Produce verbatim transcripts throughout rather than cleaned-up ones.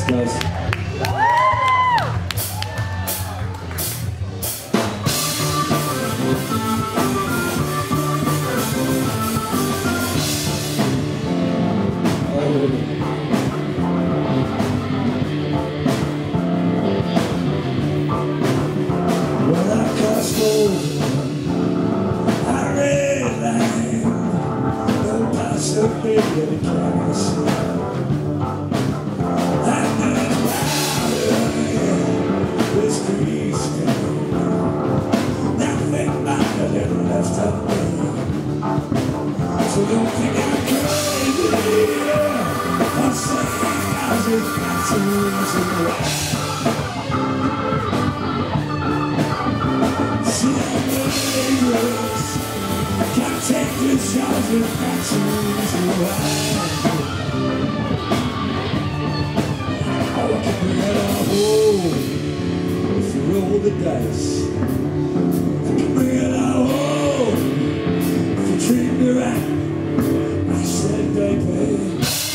guys. So don't think I'm crazy. I'm saying I just got to lose away. See, I'm dangerous. Can't take this shot, just got to lose away. Oh, I can bring it all home if you roll the dice. I can bring it all home if you treat me right. I said, baby.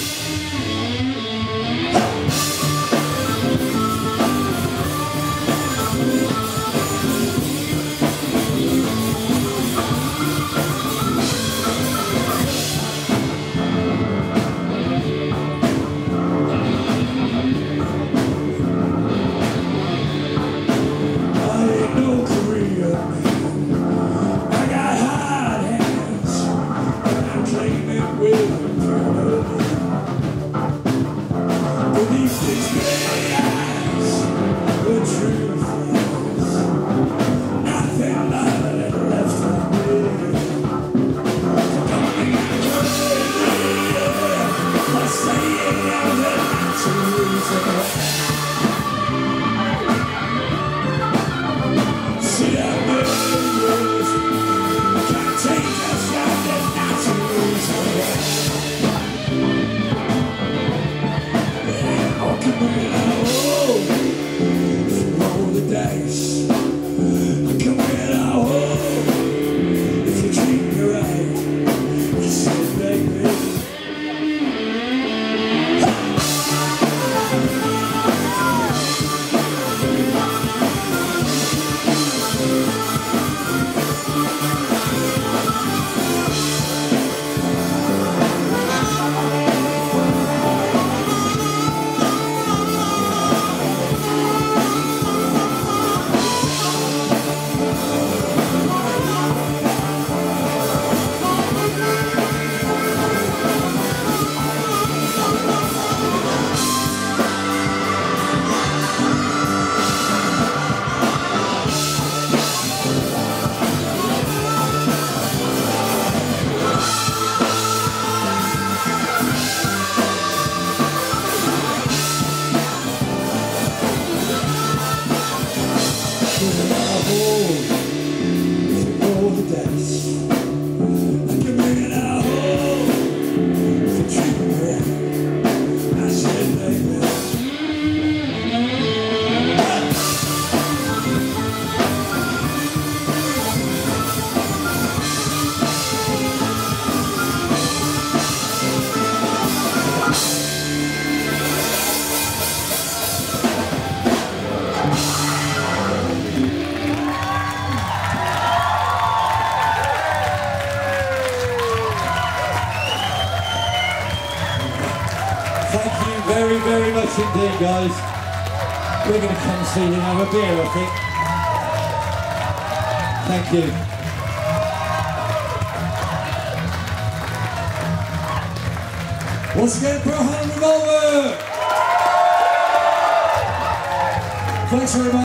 Thank you very, very much indeed, guys. We're going to come see you and have a beer, I think. Thank you. Once again, for Handled Revolver! Thanks very much.